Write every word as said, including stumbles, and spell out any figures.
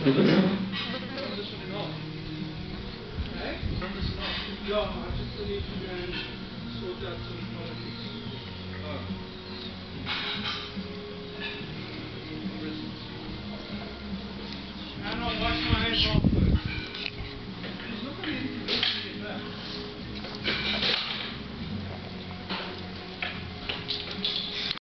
Transitioning off. Okay? Transitioning off. Yeah, I just need to go and sort out some politics. Oh.